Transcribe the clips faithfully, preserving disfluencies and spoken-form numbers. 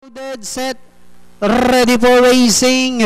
Dead set, ready for racing.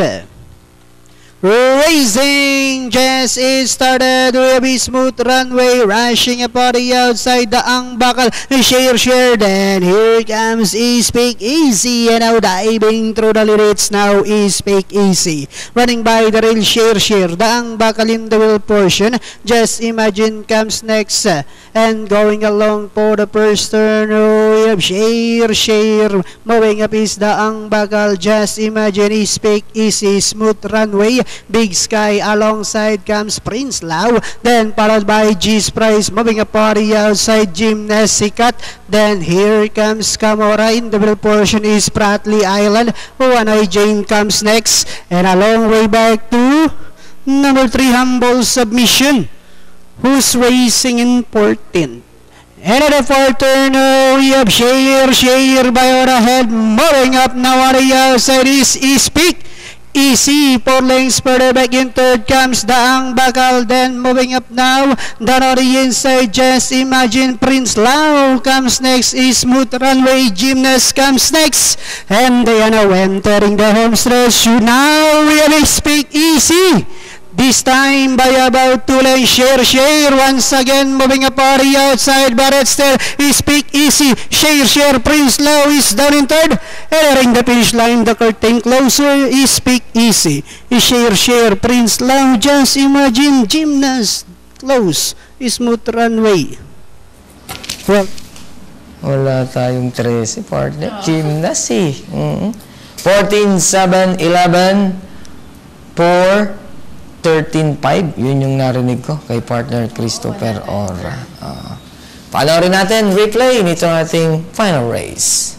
Racing just is started with a smooth runway, rushing upon the outside, the Angbakal, share, share, then here comes Speak Easy, and now diving through the lyrics, now Speak Easy, running by the rail, share, share, the Angbakal in the wheel portion, Just Imagine comes next, and going along for the first turn, oh, we have share, share, moving up is the Angbakal, Just Imagine, Speak Easy, smooth runway, Big Sky alongside comes Prince Lau, then followed by G's Prize, moving up on the outside, Gymnasicat, then here comes Camora, in the middle portion is Pratley Island, Wanai Jane comes next, and a long way back to number three, Humble Submission, who's racing in fourteen. And at the fourth turn, oh, we have Share, Share by on ahead, moving up now on the outside is Speak Easy, four lengths further back in third comes the Angbakal, then moving up now, down on the inside, Just Imagine, Prince Lau comes next, is Smooth Runway, Gymnast comes next, and they are now entering the home stretch. Now really Speak Easy, this time by about two lengths, Share, Share, once again moving up on the outside, but it's still Speak Easy, Share, Share, Prince Lau is down in third, entering the finish line, the curtain closer, is Speak Easy, Share, Share, Prince Lau, Just Imagine, Gymnast, close, Smooth Runway. Well, wala tayong thirteen, partner. Gymnast eh. Mm-hmm. fourteen, seven, eleven, four, thirteen five, yun yung narinig ko kay partner Christopher Ora. Uh, panoorin natin replay nito ating final race.